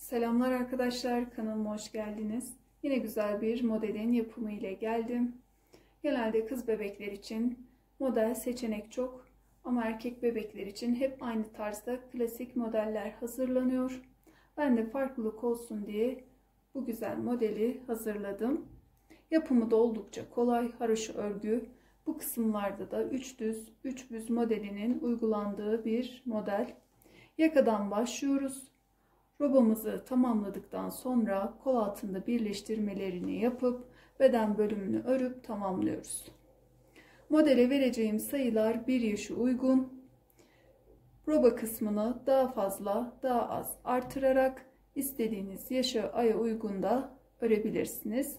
Selamlar arkadaşlar, kanalıma hoş geldiniz. Yine güzel bir modelin yapımı ile geldim. Genelde kız bebekler için model seçenek çok ama erkek bebekler için hep aynı tarzda klasik modeller hazırlanıyor. Ben de farklılık olsun diye bu güzel modeli hazırladım. Yapımı da oldukça kolay, haroşa örgü. Bu kısımlarda da 3 düz 3 büz modelinin uygulandığı bir model. Yakadan başlıyoruz. Robamızı tamamladıktan sonra kol altında birleştirmelerini yapıp beden bölümünü örüp tamamlıyoruz. Modele vereceğim sayılar bir yaşa uygun. Roba kısmını daha fazla, daha az artırarak istediğiniz yaşa, aya uygun da örebilirsiniz.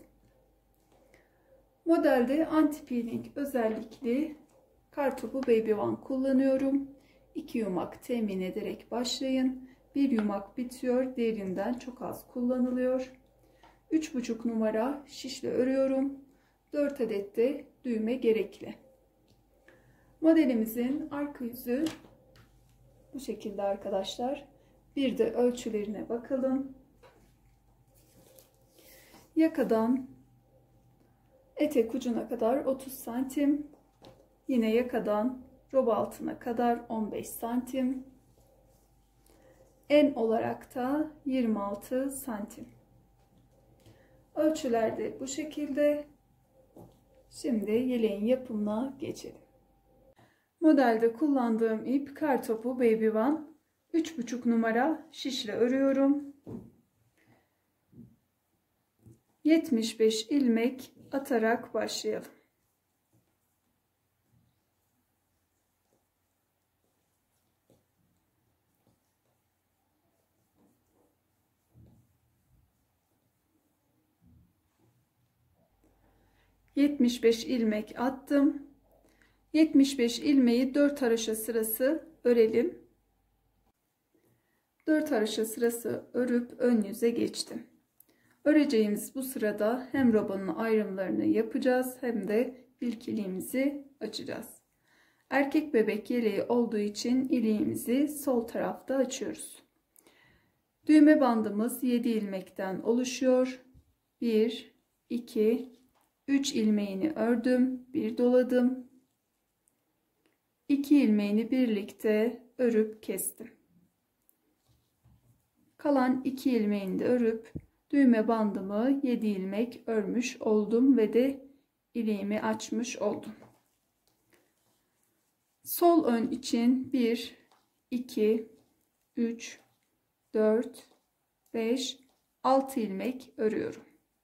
Modelde anti peeling özellikli kartopu baby one kullanıyorum. 2 yumak temin ederek başlayın. Bir yumak bitiyor, diğerinden çok az kullanılıyor. 3,5 numara şişle örüyorum. 4 adet de düğme gerekli. Modelimizin arka yüzü bu şekilde arkadaşlar. Bir de ölçülerine bakalım. Yakadan etek ucuna kadar 30 santim. Yine yakadan roba altına kadar 15 santim. En olarak da 26 santim. Ölçüler de bu şekilde. Şimdi yeleğin yapımına geçelim. Modelde kullandığım ip kartopu baby one. 3,5 numara şişle örüyorum. 75 ilmek atarak başlayalım. ...75 ilmek attım. 75 ilmeği 4 haroşa sırası örelim. 4 haroşa sırası örüp ön yüze geçtim. Öreceğimiz bu sırada hem robanın ayrımlarını yapacağız hem de ilk iliğimizi açacağız. Erkek bebek yeleği olduğu için iliğimizi sol tarafta açıyoruz. Düğme bandımız 7 ilmekten oluşuyor. 1, 2, 3 ilmeğini ördüm, bir doladım. 2 ilmeğini birlikte örüp kestim. Kalan 2 ilmeğini de örüp düğme bandımı 7 ilmek örmüş oldum ve de iliğimi açmış oldum. Sol ön için 1, 2, 3, 4, 5, 6 ilmek örüyorum.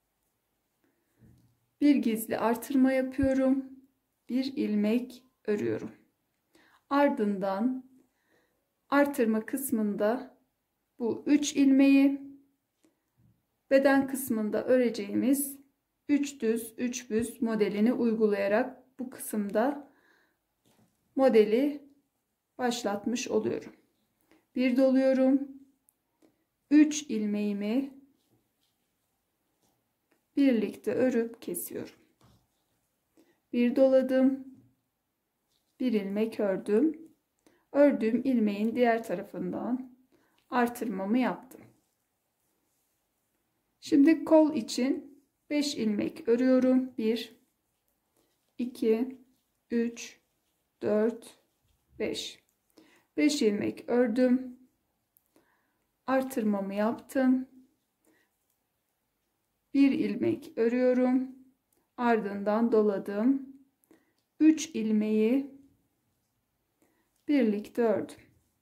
Bir gizli artırma yapıyorum. Bir ilmek örüyorum. Ardından artırma kısmında bu 3 ilmeği beden kısmında öreceğimiz 3 düz 3 büz modelini uygulayarak bu kısımda modeli başlatmış oluyorum. Bir doluyorum. 3 ilmeğimi birlikte örüp kesiyorum. Bir doladım. Bir ilmek ördüm. Ördüğüm ilmeğin diğer tarafından artırmamı yaptım. Şimdi kol için 5 ilmek örüyorum. 1, 2, 3, 4, 5. 5 ilmek ördüm. Artırmamı yaptım. Bir ilmek örüyorum. Ardından doladım. 3 ilmeği birlikte ördüm.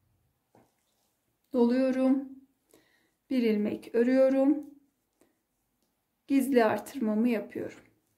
Doluyorum. Bir ilmek örüyorum. Gizli artırmamı yapıyorum.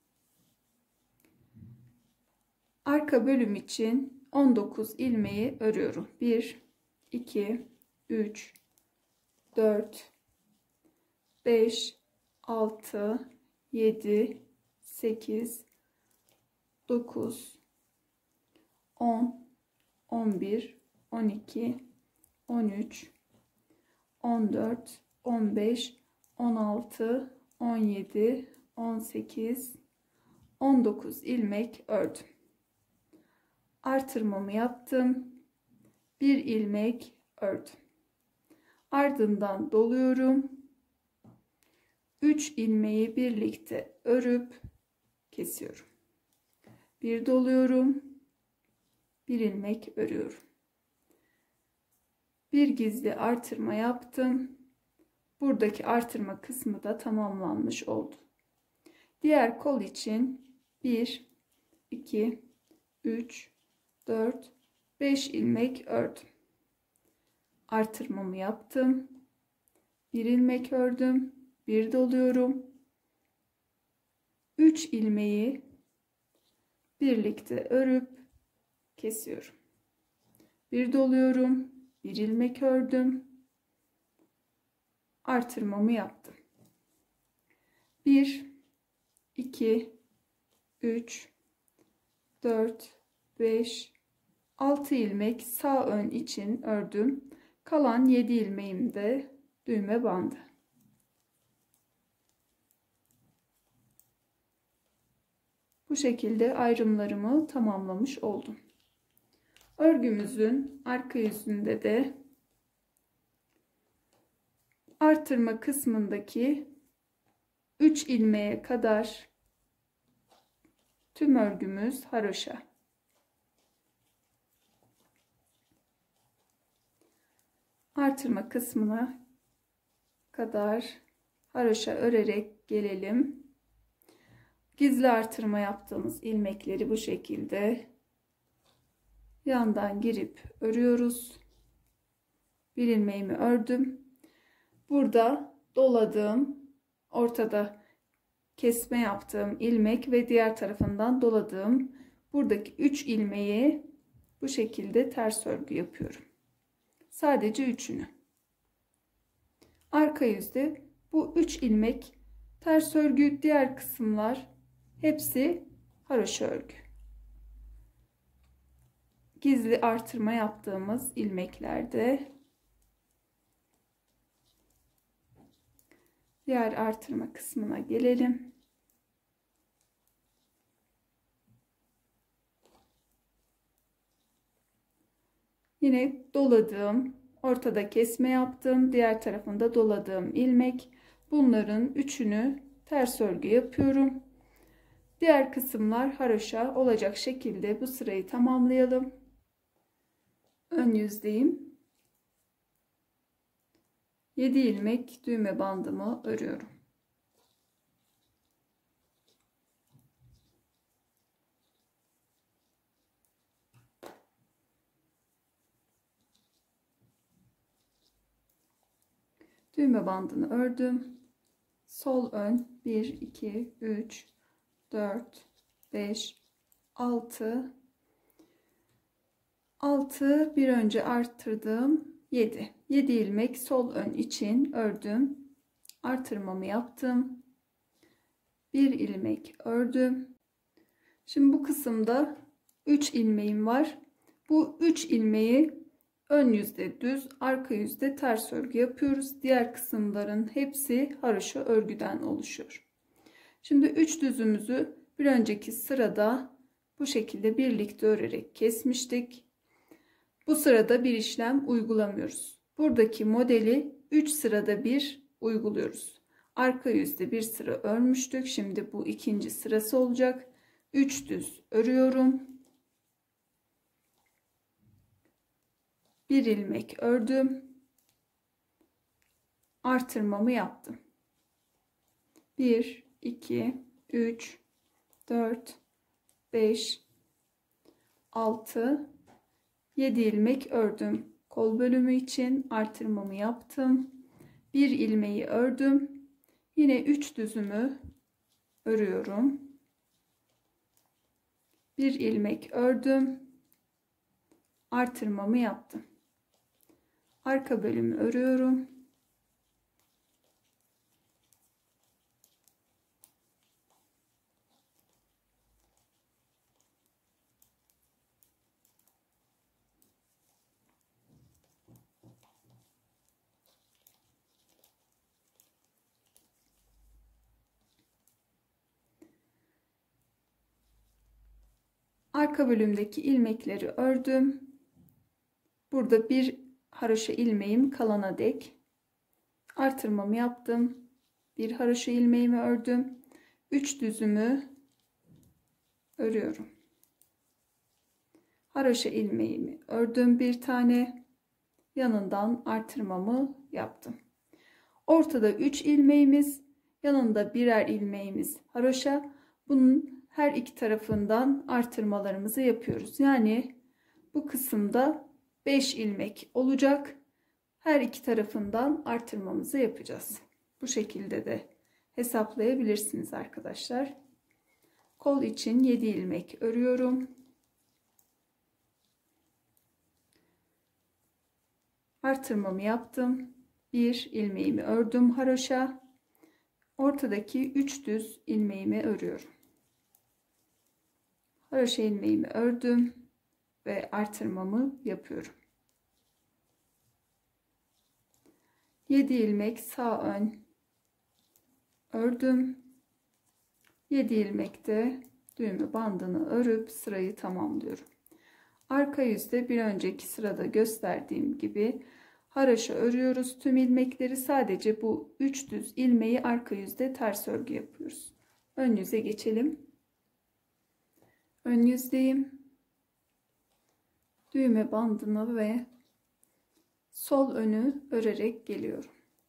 Arka bölüm için 19 ilmeği örüyorum. 1, 2, 3, 4, 5, 6, 7, 8, 9, 10, 11, 12, 13, 14, 15, 16, 17, 18, 19 ilmek ördüm. Artırmamı yaptım. Bir ilmek ördüm. Ardından doluyorum. 3 ilmeği birlikte örüp kesiyorum. Bir doluyorum. Bir ilmek örüyorum. Bir gizli artırma yaptım. Buradaki artırma kısmı da tamamlanmış oldu. Diğer kol için 1, 2, 3, 4, 5 ilmek ördüm. Artırmamı yaptım. Bir ilmek ördüm. Bir doluyorum. 3 ilmeği birlikte örüp kesiyorum. Bir doluyorum. Bir ilmek ördüm. Artırmamı yaptım. 1, 2, 3, 4, 5, 6 ilmek sağ ön için ördüm. Kalan 7 ilmeğim de düğme bandı. Bu şekilde ayrımlarımı tamamlamış oldum. Örgümüzün arka yüzünde de artırma kısmındaki 3 ilmeğe kadar tüm örgümüz haroşa. Artırma kısmına kadar haroşa örerek gelelim. Gizli artırma yaptığımız ilmekleri bu şekilde yandan girip örüyoruz. Bir ilmeğimi ördüm. Burada doladığım, ortada kesme yaptığım ilmek ve diğer tarafından doladığım buradaki 3 ilmeği bu şekilde ters örgü yapıyorum. Sadece üçünü. Arka yüzde bu 3 ilmek ters örgü, diğer kısımlar hepsi haroşa örgü. Gizli artırma yaptığımız ilmeklerde diğer artırma kısmına gelelim. Yine doladığım, ortada kesme yaptığım, diğer tarafında doladığım ilmek. Bunların üçünü ters örgü yapıyorum. Diğer kısımlar haroşa olacak şekilde bu sırayı tamamlayalım. Ön yüzdeyim. 7 ilmek düğme bandımı örüyorum. Düğme bandını ördüm. Sol ön 1, 2, 3, 4, 5, 6, 6 bir önce arttırdım. 7. 7 ilmek sol ön için ördüm. Artırmamı yaptım. Bir ilmek ördüm. Şimdi bu kısımda 3 ilmeğim var. Bu 3 ilmeği ön yüzde düz, arka yüzde ters örgü yapıyoruz. Diğer kısımların hepsi haroşa örgüden oluşuyor. Şimdi 3 düzümüzü bir önceki sırada bu şekilde birlikte örerek kesmiştik. Bu sırada bir işlem uygulamıyoruz. Buradaki modeli 3 sırada bir uyguluyoruz. Arka yüzde bir sıra örmüştük. Şimdi bu ikinci sırası olacak. 3 düz örüyorum. Bir ilmek ördüm. Artırmamı yaptım. 1, 2, 3, 4, 5, 6, 7 ilmek ördüm. Kol bölümü için artırmamı yaptım. Bir ilmeği ördüm. Yine 3 düzümü örüyorum. Bir ilmek ördüm. Artırmamı yaptım. Arka bölümü örüyorum. Arka bölümdeki ilmekleri ördüm. Burada bir haroşa ilmeğim kalana dek artırmamı yaptım. Bir haroşa ilmeğimi ördüm. 3 düzümü örüyorum. Haroşa ilmeğimi ördüm bir tane. Yanından artırmamı yaptım. Ortada 3 ilmeğimiz, yanında birer ilmeğimiz haroşa. Bunun her iki tarafından artırmalarımızı yapıyoruz. Yani bu kısımda 5 ilmek olacak. Her iki tarafından artırmamızı yapacağız. Bu şekilde de hesaplayabilirsiniz arkadaşlar. Kol için 7 ilmek örüyorum. Artırmamı yaptım. Bir ilmeğimi ördüm haroşa. Ortadaki 3 düz ilmeğimi örüyorum. Haroşa ilmeğimi ördüm ve artırmamı yapıyorum. 7 ilmek sağ ön ördüm. 7 ilmek de düğümü bandını örüp sırayı tamamlıyorum. Arka yüzde bir önceki sırada gösterdiğim gibi haroşa örüyoruz. Tüm ilmekleri, sadece bu 3 düz ilmeği arka yüzde ters örgü yapıyoruz. Ön yüze geçelim. Ön yüzdeyim. Düğme bandını ve sol önü örerek geliyorum.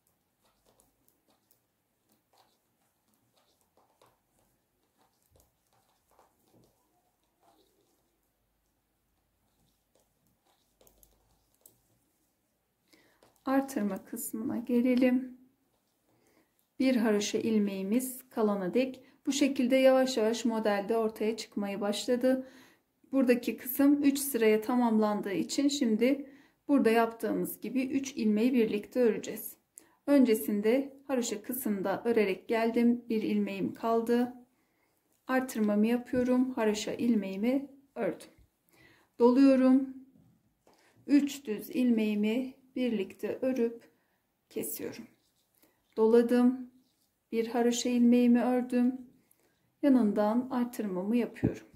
Artırma kısmına gelelim. Bir haroşa ilmeğimiz kalana dek. Bu şekilde yavaş yavaş modelde ortaya çıkmaya başladı. Buradaki kısım 3 sıraya tamamlandığı için şimdi burada yaptığımız gibi 3 ilmeği birlikte öreceğiz. Öncesinde haroşa kısımda örerek geldim. Bir ilmeğim kaldı. Artırmamı yapıyorum. Haroşa ilmeğimi ördüm. Doluyorum. 3 düz ilmeğimi birlikte örüp kesiyorum. Doladım. Bir haroşa ilmeğimi ördüm. Yanından artırmamı yapıyorum.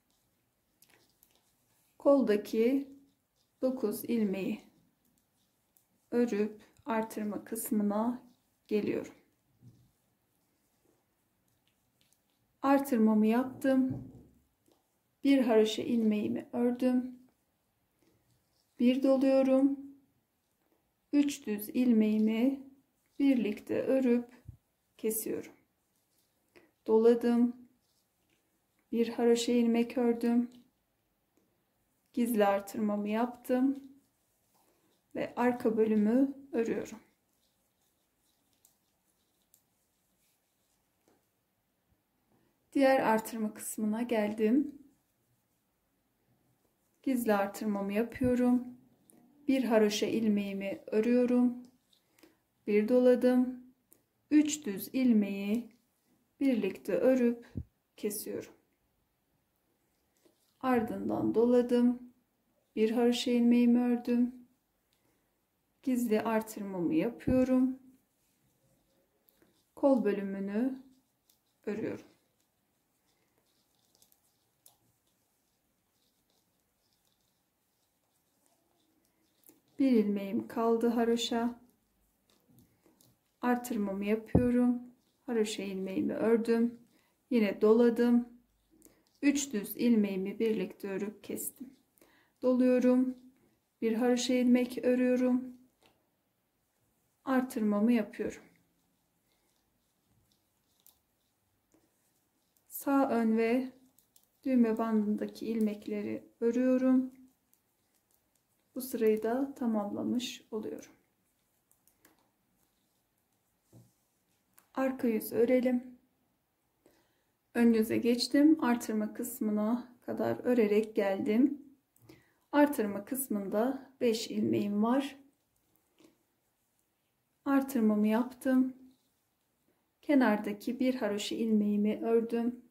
Koldaki 9 ilmeği örüp artırma kısmına geliyorum. Artırmamı yaptım. Bir haroşa ilmeğimi ördüm. Bir doluyorum. 3 düz ilmeğimi birlikte örüp kesiyorum. Doladım. Bir haroşa ilmek ördüm. Gizli artırmamı yaptım ve arka bölümü örüyorum. Diğer artırma kısmına geldim. Gizli artırmamı yapıyorum. Bir haroşa ilmeğimi örüyorum. Bir doladım. 3 düz ilmeği birlikte örüp kesiyorum. Ardından doladım. Bir haroşa ilmeğimi ördüm. Gizli artırmamı yapıyorum. Kol bölümünü örüyorum. Bir ilmeğim kaldı haroşa. Artırmamı yapıyorum. Haroşa ilmeğimi ördüm. Yine doladım. 3 düz ilmeğimi birlikte örüp kestim. Doluyorum. Bir haroşa ilmek örüyorum. Artırmamı yapıyorum. Sağ ön ve düğme bandındaki ilmekleri örüyorum. Bu sırayı da tamamlamış oluyorum. Arka yüzü örelim. Ön yüze geçtim. Artırma kısmına kadar örerek geldim. Artırma kısmında 5 ilmeğim var. Artırmamı yaptım. Kenardaki bir haroşa ilmeğimi ördüm.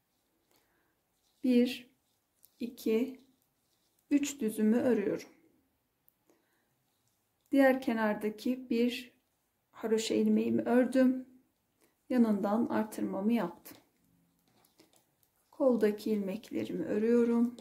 1 2 3 düzümü örüyorum. Diğer kenardaki bir haroşa ilmeğimi ördüm. Yanından artırmamı yaptım. Koldaki ilmeklerimi örüyorum.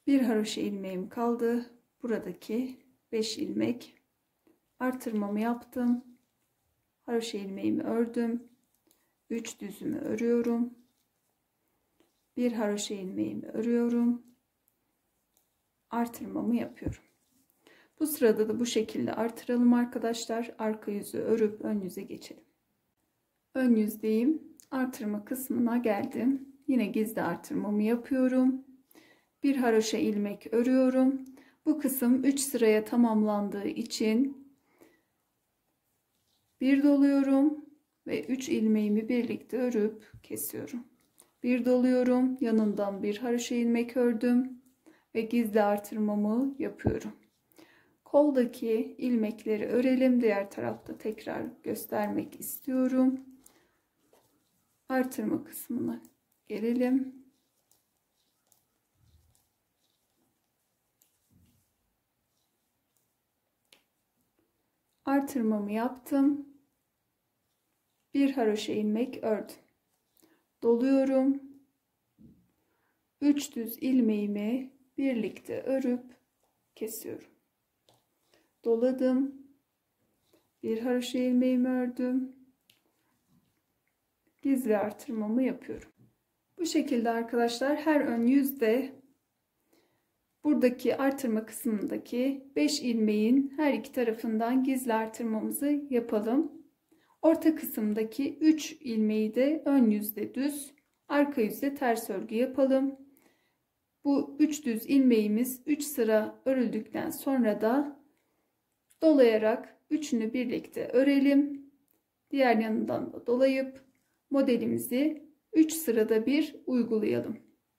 Bir haroşa ilmeğim kaldı. Buradaki 5 ilmek. Artırmamı yaptım. Haroşa ilmeğimi ördüm. 3 düzümü örüyorum. Bir haroşa ilmeğimi örüyorum. Artırmamı yapıyorum. Bu sırada da bu şekilde artıralım arkadaşlar. Arka yüzü örüp ön yüze geçelim. Ön yüzdeyim. Artırma kısmına geldim. Yine gizli artırmamı yapıyorum. Bir haroşa ilmek örüyorum. Bu kısım 3 sıraya tamamlandığı için bir doluyorum ve 3 ilmeğimi birlikte örüp kesiyorum. Bir doluyorum, yanından bir haroşa ilmek ördüm ve gizli artırmamı yapıyorum. Koldaki ilmekleri örelim. Diğer tarafta tekrar göstermek istiyorum. Artırma kısmına gelelim. Artırmamı yaptım. Bir haroşa ilmek ördüm. Doluyorum. 3 düz ilmeğimi birlikte örüp kesiyorum. Doladım. Bir haroşa ilmeğimi ördüm. Gizli artırmamı yapıyorum. Bu şekilde arkadaşlar her ön yüzde buradaki artırma kısmındaki 5 ilmeğin her iki tarafından gizli artırmamızı yapalım. Orta kısımdaki 3 ilmeği de ön yüzde düz, arka yüzde ters örgü yapalım. Bu 3 düz ilmeğimiz 3 sıra örüldükten sonra da dolayarak üçünü birlikte örelim. Diğer yanından da dolayıp modelimizi 3 sırada bir uygulayalım.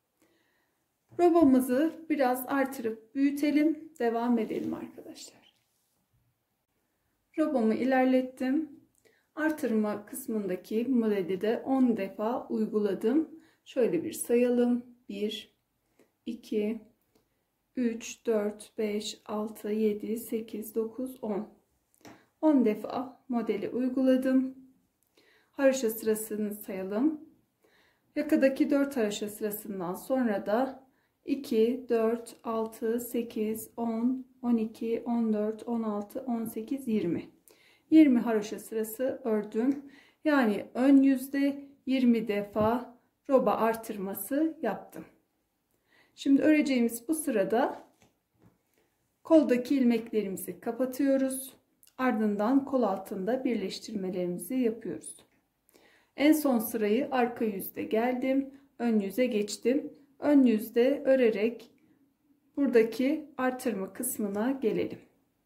Robamızı biraz artırıp büyütelim. Devam edelim arkadaşlar. Robamı ilerlettim. Artırma kısmındaki modeli de 10 defa uyguladım. Şöyle bir sayalım. 1, 2, 3, 4, 5, 6, 7, 8, 9, 10. 10 defa modeli uyguladım. Haroşa sırasını sayalım. Yakadaki 4 haroşa sırasından sonra da 2, 4, 6, 8, 10, 12, 14, 16, 18, 20. 20 haroşa sırası ördüm. Yani ön yüzde 20 defa roba artırması yaptım. Şimdi öreceğimiz bu sırada koldaki ilmeklerimizi kapatıyoruz. Ardından kol altında birleştirmelerimizi yapıyoruz. En son sırayı arka yüzde geldim. Ön yüze geçtim. Ön yüzde örerek buradaki artırma kısmına gelelim.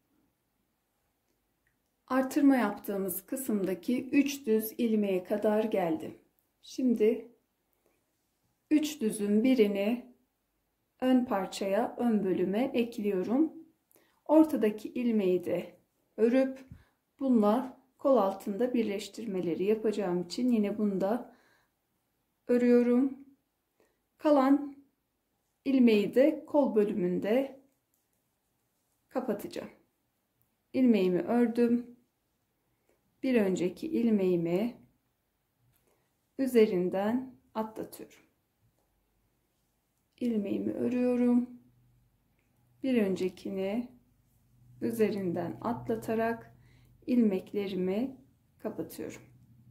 Artırma yaptığımız kısımdaki 3 düz ilmeğe kadar geldim. Şimdi 3 düzün birini ön parçaya, ön bölüme ekliyorum. Ortadaki ilmeği de örüp bununla kol altında birleştirmeleri yapacağım için yine bunu da örüyorum. Kalan ilmeği de kol bölümünde kapatacağım. İlmeğimi ördüm. Bir önceki ilmeğimi üzerinden atlatıyorum. İlmeğimi örüyorum. Bir öncekini üzerinden atlatarak ilmeklerimi kapatıyorum.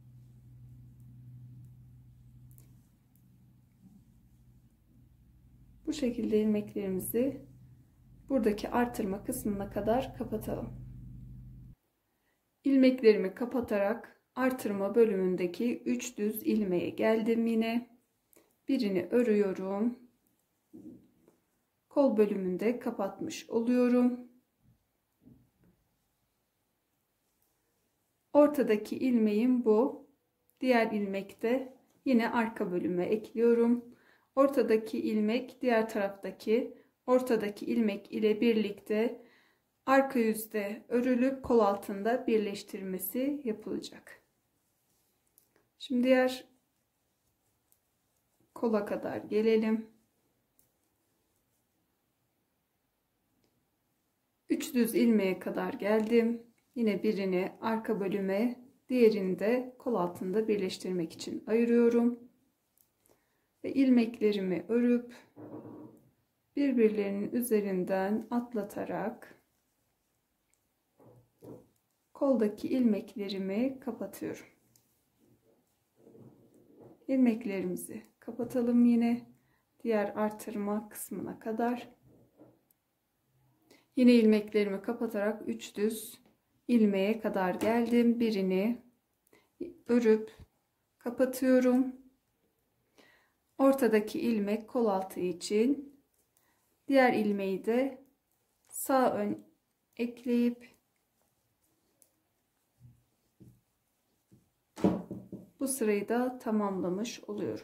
Bu şekilde ilmeklerimizi buradaki artırma kısmına kadar kapatalım. İlmeklerimi kapatarak artırma bölümündeki 3 düz ilmeğe geldim yine. Birini örüyorum. Kol bölümünde kapatmış oluyorum. Ortadaki ilmeğim bu. Diğer ilmek de yine arka bölüme ekliyorum. Ortadaki ilmek diğer taraftaki ortadaki ilmek ile birlikte arka yüzde örülüp kol altında birleştirmesi yapılacak. Şimdi diğer kola kadar gelelim. 3 düz ilmeğe kadar geldim. Yine birini arka bölüme, diğerini de kol altında birleştirmek için ayırıyorum. Ve ilmeklerimi örüp birbirlerinin üzerinden atlatarak koldaki ilmeklerimi kapatıyorum. İlmeklerimizi kapatalım yine diğer artırma kısmına kadar. Yine ilmeklerimi kapatarak 3 düz ilmeğe kadar geldim. Birini örüp kapatıyorum. Ortadaki ilmek kol altı için. Diğer ilmeği de sağ ön ekleyip bu sırayı da tamamlamış oluyorum.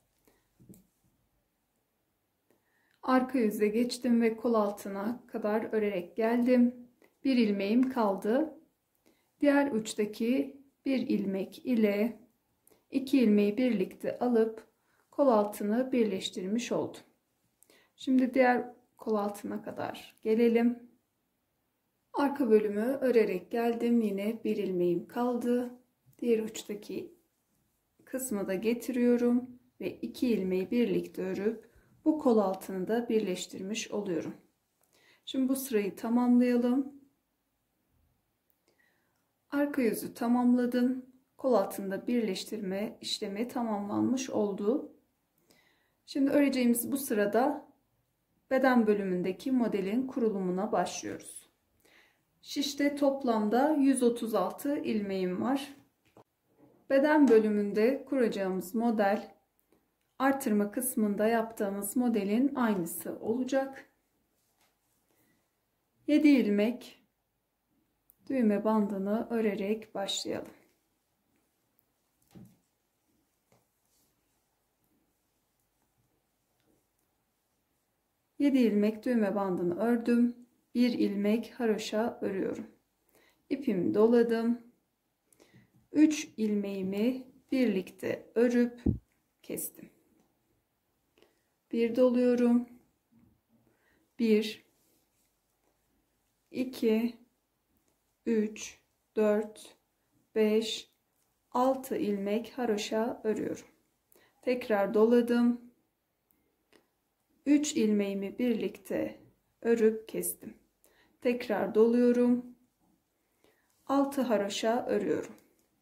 Arka yüze geçtim ve kol altına kadar örerek geldim. Bir ilmeğim kaldı. Diğer uçtaki bir ilmek ile iki ilmeği birlikte alıp kol altını birleştirmiş oldum. Şimdi diğer kol altına kadar gelelim. Arka bölümü örerek geldim. Yine bir ilmeğim kaldı. Diğer uçtaki kısmı da getiriyorum ve iki ilmeği birlikte örüp bu kol altını da birleştirmiş oluyorum. Şimdi bu sırayı tamamlayalım. Arka yüzü tamamladım. Kol altında birleştirme işlemi tamamlanmış oldu. Şimdi öreceğimiz bu sırada beden bölümündeki modelin kurulumuna başlıyoruz. Şişte toplamda 136 ilmeğim var. Beden bölümünde kuracağımız model artırma kısmında yaptığımız modelin aynısı olacak. 7 ilmek düğme bandını örerek başlayalım. Yedi ilmek düğme bandını ördüm. Bir ilmek haroşa örüyorum. İpimi doladım. 3 ilmeğimi birlikte örüp kestim. Bir doluyorum. 1 2 3 4 5 6 ilmek haroşa örüyorum. Tekrar doladım. 3 ilmeğimi birlikte örüp kestim. Tekrar doluyorum. 6 haroşa örüyorum.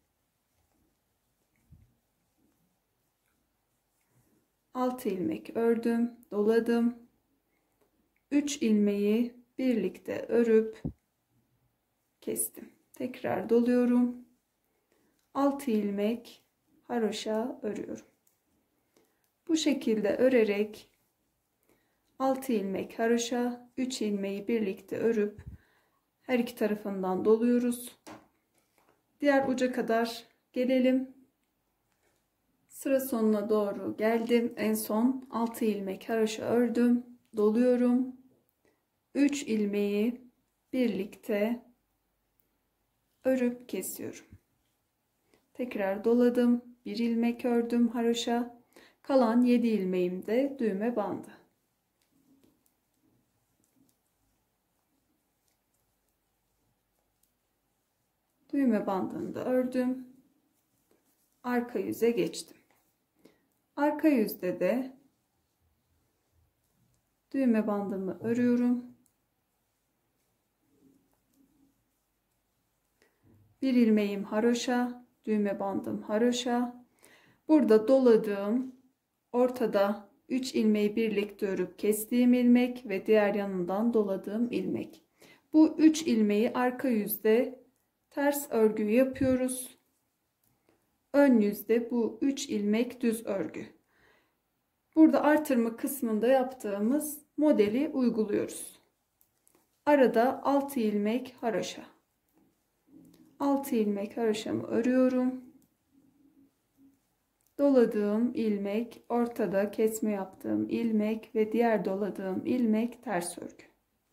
6 ilmek ördüm, doladım. 3 ilmeği birlikte örüp kestim. Tekrar doluyorum. 6 ilmek haroşa örüyorum. Bu şekilde örerek 6 ilmek haroşa, 3 ilmeği birlikte örüp her iki tarafından doluyoruz. Diğer uca kadar gelelim. Sıra sonuna doğru geldim. En son 6 ilmek haroşa ördüm, doluyorum. 3 ilmeği birlikte örüp kesiyorum. Tekrar doladım. 1 ilmek ördüm haroşa. Kalan 7 ilmeğim de düğme bandı. Düğme bandını da ördüm. Arka yüze geçtim. Arka yüzde de düğme bandımı örüyorum. Bir ilmeğim haroşa, düğme bandım haroşa. Burada doladığım ortada 3 ilmeği birlikte örüp kestiğim ilmek ve diğer yanından doladığım ilmek. Bu 3 ilmeği arka yüzde ters örgü yapıyoruz. Ön yüzde bu 3 ilmek düz örgü. Burada artırma kısmında yaptığımız modeli uyguluyoruz. Arada 6 ilmek haroşa. 6 ilmek haroşamı örüyorum. Doladığım ilmek, ortada kesme yaptığım ilmek ve diğer doladığım ilmek ters örgü.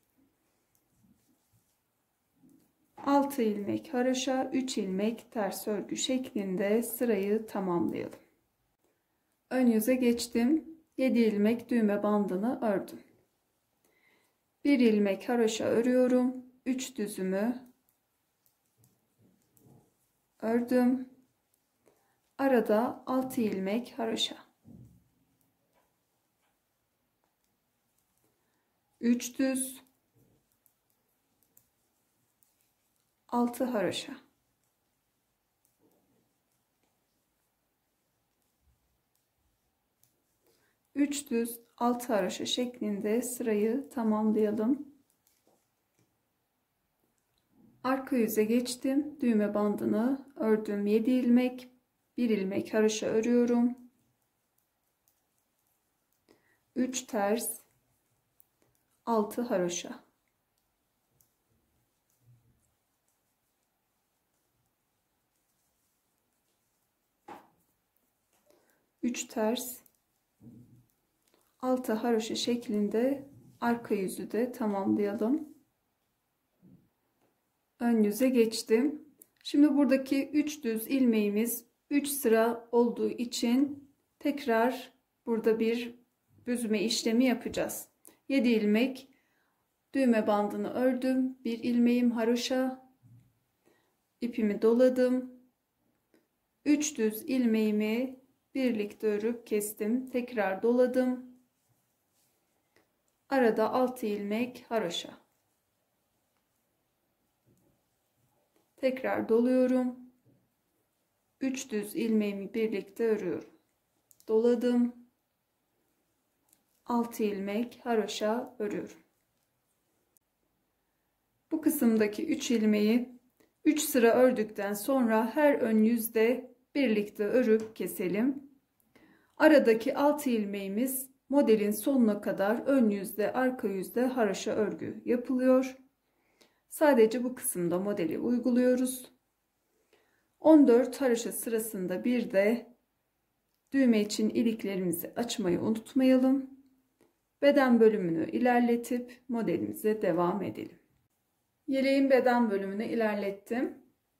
6 ilmek haroşa, 3 ilmek ters örgü şeklinde sırayı tamamlayalım. Ön yüze geçtim. 7 ilmek düğme bandını ördüm. 1 ilmek haroşa örüyorum. 3 düzümü ördüm. Arada 6 ilmek haroşa. 3 düz, 6 haroşa. 3 düz 6 haroşa şeklinde sırayı tamamlayalım. Arka yüze geçtim. Düğme bandını ördüm. 7 ilmek, 1 ilmek haroşa örüyorum. 3 ters, 6 haroşa. Üç ters, 6 haroşa şeklinde arka yüzü de tamamlayalım. Ön yüze geçtim. Şimdi buradaki 3 düz ilmeğimiz 3 sıra olduğu için tekrar burada bir büzme işlemi yapacağız. 7 ilmek düğme bandını ördüm. 1 ilmeğim haroşa, ipimi doladım. 3 düz ilmeğimi birlikte örüp kestim. Tekrar doladım. Arada 6 ilmek haroşa. Tekrar doluyorum. 3 düz ilmeğimi birlikte örüyorum. Doladım. 6 ilmek haroşa örüyorum. Bu kısımdaki 3 ilmeği 3 sıra ördükten sonra her ön yüzde birlikte örüp keselim. Aradaki 6 ilmeğimiz modelin sonuna kadar ön yüzde arka yüzde haroşa örgü yapılıyor. Sadece bu kısımda modeli uyguluyoruz. 14 haroşa sırasında bir de düğme için iliklerimizi açmayı unutmayalım. Beden bölümünü ilerletip modelimize devam edelim. Yeleğin beden bölümünü ilerlettim.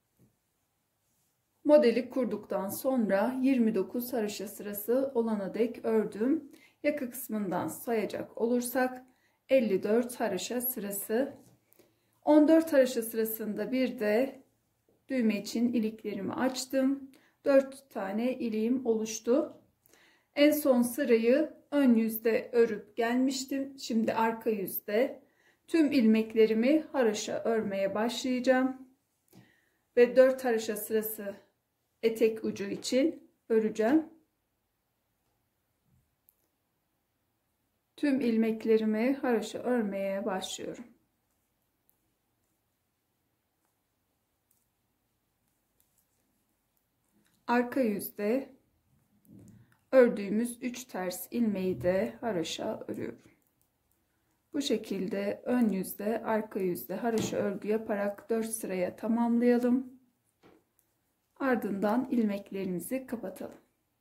Modeli kurduktan sonra 29 haroşa sırası olana dek ördüm. Yaka kısmından sayacak olursak 54 haroşa sırası. 14 haroşa sırasında bir de düğme için iliklerimi açtım. 4 tane iliğim oluştu. En son sırayı ön yüzde örüp gelmiştim. Şimdi arka yüzde tüm ilmeklerimi haroşa örmeye başlayacağım. Ve 4 haroşa sırası etek ucu için öreceğim. Tüm ilmeklerimi haroşa örmeye başlıyorum. Arka yüzde ördüğümüz 3 ters ilmeği de haroşa örüyorum. Bu şekilde ön yüzde arka yüzde haroşa örgü yaparak 4 sıraya tamamlayalım. Ardından ilmeklerimizi kapatalım.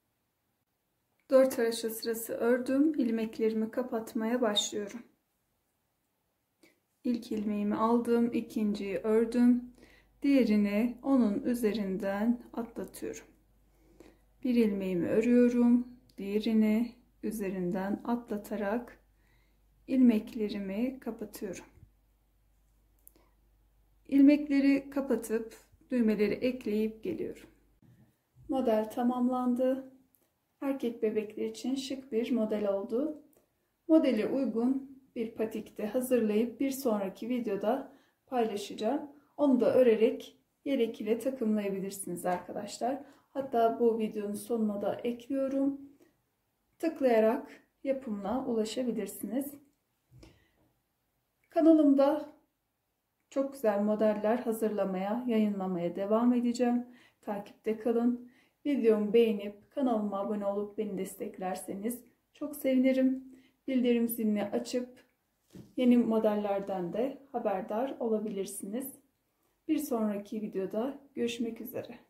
4 haroşa sırası ördüm. İlmeklerimi kapatmaya başlıyorum. İlk ilmeğimi aldım, ikinciyi ördüm. Diğerini onun üzerinden atlatıyorum. Bir ilmeğimi örüyorum, diğerini üzerinden atlatarak ilmeklerimi kapatıyorum. İlmekleri kapatıp düğmeleri ekleyip geliyorum. Model tamamlandı. Erkek bebekler için şık bir model oldu. Modele uygun bir patik de hazırlayıp bir sonraki videoda paylaşacağım. Onu da örerek yelek ile takımlayabilirsiniz arkadaşlar. Hatta bu videonun sonuna da ekliyorum. Tıklayarak yapımına ulaşabilirsiniz. Kanalımda çok güzel modeller hazırlamaya, yayınlamaya devam edeceğim. Takipte kalın. Videomu beğenip kanalıma abone olup beni desteklerseniz çok sevinirim. Bildirim zilini açıp yeni modellerden de haberdar olabilirsiniz. Bir sonraki videoda görüşmek üzere.